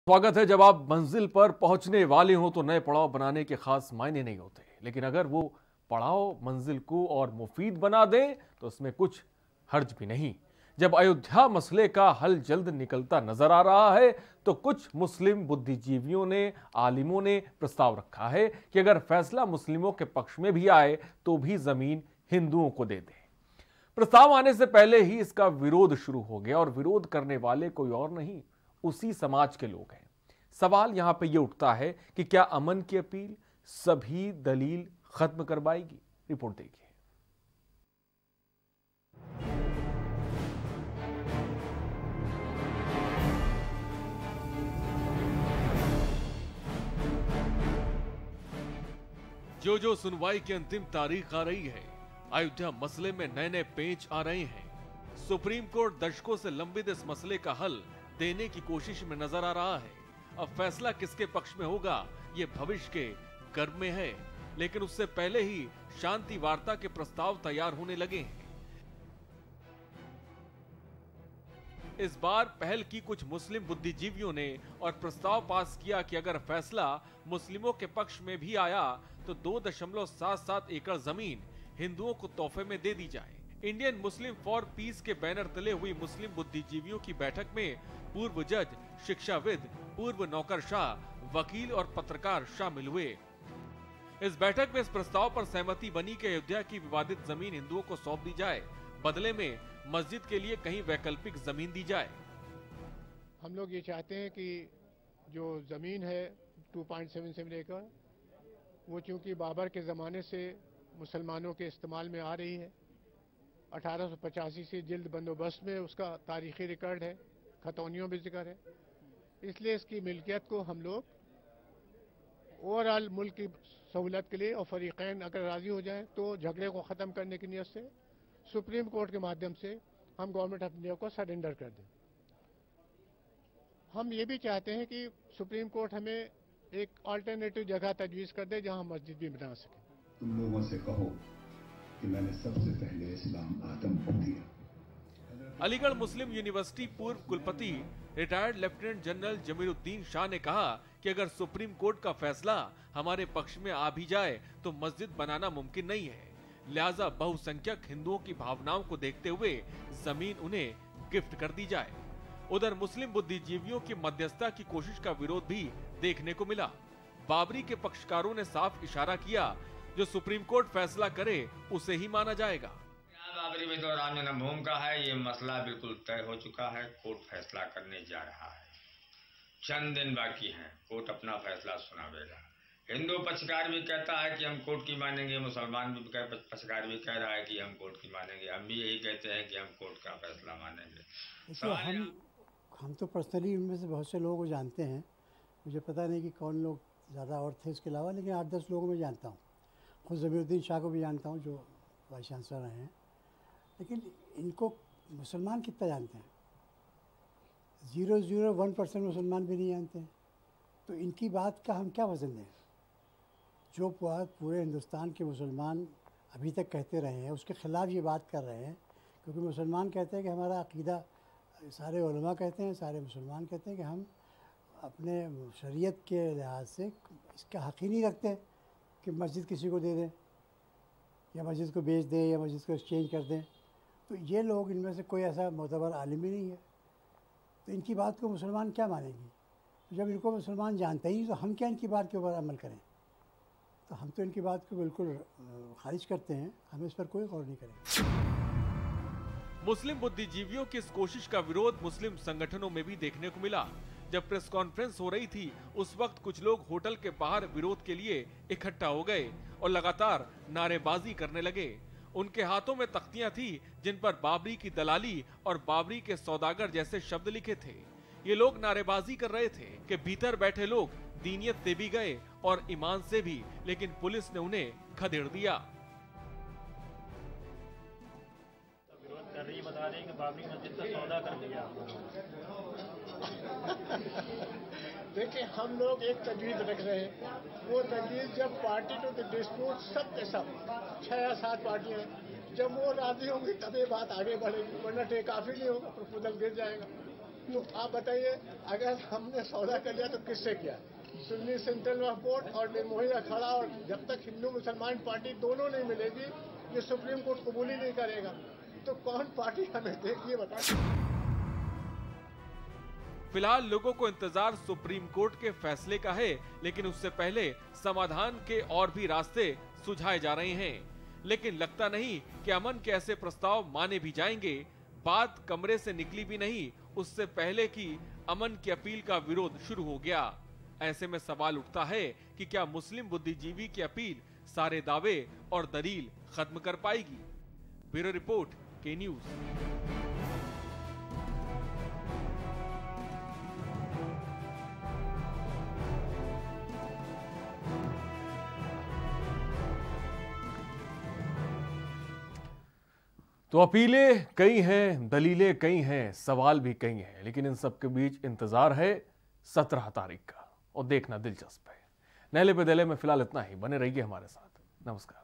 स्वागत है। जब आप मंजिल पर पहुंचने वाले हो तो नए पड़ाव बनाने के खास मायने नहीं होते, लेकिन अगर वो पड़ाव मंजिल को और मुफीद बना दे तो उसमें कुछ हर्ज भी नहीं। जब अयोध्या मसले का हल जल्द निकलता नजर आ रहा है तो कुछ मुस्लिम बुद्धिजीवियों ने, आलिमों ने प्रस्ताव रखा है कि अगर फैसला मुस्लिमों के पक्ष में भी आए तो भी जमीन हिंदुओं को दे दे। प्रस्ताव आने से पहले ही इसका विरोध शुरू हो गया और विरोध करने वाले कोई और नहीं, उसी समाज के लोग हैं। सवाल यहां पे ये उठता है कि क्या अमन की अपील सभी दलील खत्म करवाएगी? रिपोर्ट देखिए। जो सुनवाई की अंतिम तारीख आ रही है, अयोध्या मसले में नए नए पेंच आ रहे हैं। सुप्रीम कोर्ट दशकों से लंबित इस मसले का हल देने की कोशिश में नजर आ रहा है। अब फैसला किसके पक्ष में होगा ये भविष्य के गर्भ में है, लेकिन उससे पहले ही शांति वार्ता के प्रस्ताव तैयार होने लगे हैं। इस बार पहल की कुछ मुस्लिम बुद्धिजीवियों ने और प्रस्ताव पास किया कि अगर फैसला मुस्लिमों के पक्ष में भी आया तो 2.77 एकड़ जमीन हिंदुओं को तोहफे में दे दी जाए। इंडियन मुस्लिम फॉर पीस के बैनर तले हुई मुस्लिम बुद्धिजीवियों की बैठक में पूर्व जज, शिक्षाविद, पूर्व नौकरशाह, वकील और पत्रकार शामिल हुए। इस बैठक में इस प्रस्ताव पर सहमति बनी कि अयोध्या की विवादित जमीन हिंदुओं को सौंप दी जाए, बदले में मस्जिद के लिए कहीं वैकल्पिक जमीन दी जाए। हम लोग ये चाहते हैं कि जो जमीन है 2.77 एकड़, वो चूंकि बाबर के ज़माने से मुसलमानों के इस्तेमाल में आ रही है, 1885 से जिल्द बंदोबस्त में उसका तारीखी रिकॉर्ड है, खतौनियों में जिक्र है, इसलिए इसकी मिल्कियत को हम लोग ओवरऑल मुल्क की सहूलत के लिए और फरीकैन अगर राजी हो जाएं तो झगड़े को ख़त्म करने की नीयत से सुप्रीम कोर्ट के माध्यम से हम गवर्नमेंट ऑफ इंडिया को सरेंडर कर दें। हम ये भी चाहते हैं कि सुप्रीम कोर्ट हमें एक अल्टरनेटिव जगह तजवीज़ कर दे जहां मस्जिद भी बना सके। तुम लोगों से कहो कि मैंने सबसे पहले इस्लाम आदम को दिया। अलीगढ़ मुस्लिम यूनिवर्सिटी पूर्व कुलपति retired lieutenant general Zameeruddin Shah ने कहा कि अगर सुप्रीम कोर्ट का फैसला हमारे पक्ष में आ भी जाए तो मस्जिद बनाना मुमकिन नहीं है, लिहाजा बहुसंख्यक हिंदुओं की भावनाओं को देखते हुए जमीन उन्हें गिफ्ट कर दी जाए। उधर मुस्लिम बुद्धिजीवियों की मध्यस्थता की कोशिश का विरोध भी देखने को मिला। बाबरी के पक्षकारों ने साफ इशारा किया, जो सुप्रीम कोर्ट फैसला करे उसे ही माना जाएगा। बाबरी में तो राम जन्मभूमि का है, ये मसला बिल्कुल तय हो चुका है। कोर्ट फैसला करने जा रहा है, चंद दिन बाकी हैं, कोर्ट अपना फैसला सुनावेगा। हिंदू पक्षकार भी कहता है कि हम कोर्ट की मानेंगे, मुसलमान भी पक्षकार भी कह रहा है कि हम कोर्ट की मानेंगे, हम भी यही कहते हैं कि हम कोर्ट का फैसला मानेंगे। हम तो पर्सनली उनमें से बहुत से लोगों को जानते हैं, मुझे पता नहीं कि कौन लोग ज़्यादा और थे इसके अलावा, लेकिन 8-10 लोगों में जानता हूँ। खुद जमीरुद्दीन शाह को भी जानता हूँ जो वाइस चांसलर रहे हैं, लेकिन इनको मुसलमान कितना जानते हैं? 0.01% मुसलमान भी नहीं जानते हैं, तो इनकी बात का हम क्या वजन दें? जो बात पूरे हिंदुस्तान के मुसलमान अभी तक कहते रहे हैं उसके ख़िलाफ़ ये बात कर रहे हैं, क्योंकि मुसलमान कहते हैं कि हमारा अक़ीदा, सारे उलमा कहते हैं, सारे मुसलमान कहते हैं कि हम अपने शरीयत के लिहाज से इसका हक़ ही नहीं रखते कि मस्जिद किसी को दे दें या मस्जिद को बेच दें या मस्जिद को एक्सचेंज कर दें। तो ये लोग, इनमें से कोई ऐसा मोतबर आलिम ही नहीं है, तो इनकी बात को मुसलमान क्या मानेंगे? तो जब इनको मुसलमान जानते ही तो हम क्या इनकी बात के ऊपर अमल करें? तो हम तो इनकी बात को बिल्कुल खारिज करते हैं, हम इस पर कोई गौर नहीं करेंगे। मुस्लिम बुद्धिजीवियों की इस कोशिश का विरोध मुस्लिम संगठनों में भी देखने को मिला। जब प्रेस कॉन्फ्रेंस हो रही थी उस वक्त कुछ लोग होटल के बाहर विरोध के लिए इकट्ठा हो गए और लगातार नारेबाजी करने लगे। उनके हाथों में तख्तियां थी जिन पर बाबरी की दलाली और बाबरी के सौदागर जैसे शब्द लिखे थे। ये लोग नारेबाजी कर रहे थे कि भीतर बैठे लोग दीनियत से भी गए और ईमान से भी, लेकिन पुलिस ने उन्हें खदेड़ दिया। विरोध कर रही बता रहे हैं कि बाबरी मस्जिद का सौदा कर लिया। देखिए, हम लोग एक तजवीज़ रख रहे हैं, वो तजवीज़ जब पार्टी टू द डिस्प्यूट सब के सब 6 या 7 पार्टियां, जब वो राजी होंगी तब ये बात आगे बढ़ेगी, वरना काफ़ी नहीं होगा, प्रपोजल गिर जाएगा। तो आप बताइए, अगर हमने सौदा कर लिया तो किससे किया? सुन्नी सेंट्रल वक्फ बोर्ड और निर्मोही अखाड़ा, और जब तक हिंदू मुसलमान पार्टी दोनों नहीं मिलेगी ये सुप्रीम कोर्ट कबूल ही नहीं करेगा। तो कौन पार्टी हमें देगी बताइए। फिलहाल लोगों को इंतजार सुप्रीम कोर्ट के फैसले का है, लेकिन उससे पहले समाधान के और भी रास्ते सुझाए जा रहे हैं। लेकिन लगता नहीं कि अमन के ऐसे प्रस्ताव माने भी जाएंगे। बात कमरे से निकली भी नहीं, उससे पहले की अमन की अपील का विरोध शुरू हो गया। ऐसे में सवाल उठता है कि क्या मुस्लिम बुद्धिजीवी की अपील सारे दावे और दलील खत्म कर पाएगी? Bureau report, K news. तो अपीलें कई हैं, दलीलें कई हैं, सवाल भी कई हैं, लेकिन इन सब के बीच इंतजार है 17 तारीख का और देखना दिलचस्प है। नहले पे दहले में फिलहाल इतना ही। बने रहिए हमारे साथ। नमस्कार।